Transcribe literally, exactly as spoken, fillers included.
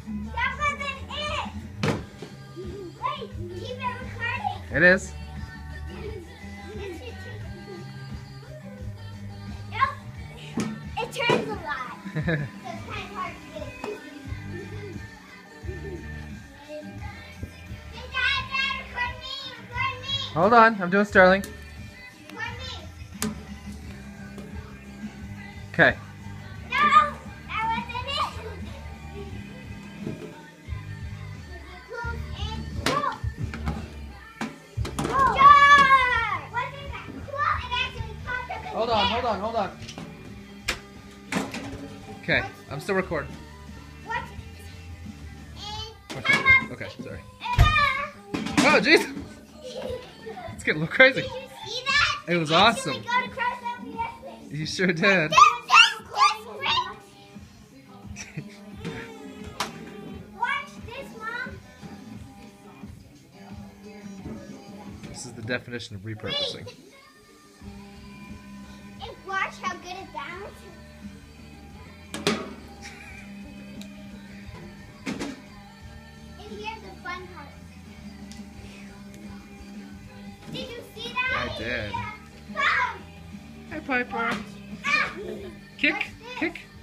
That wasn't it. Wait, keep it recording. It is. Nope. It turns a lot. So it's kind of hard to get. Hey, Dad, Dad, record me, record me. Hold on, I'm doing Sterling. Record me. Okay. No, that wasn't it. Close and pull. Pull. Sure. Wasn't that cool? It actually popped up in Hold the on, air. hold on, hold on. Okay, I'm still recording. What? And Okay, come up. okay, sorry. Ah. Oh, jeez. It's getting a little crazy. Did you see that? It was It actually awesome. got across over yesterday. You sure did. This, this, this, Rick. Watch this, Mom. This is the definition of repurposing. Wait. And watch how good it balances. And here's the fun part. Did you see that? I did. Yeah. Boom. Hey, Piper. Ah. Kick, What's this? kick.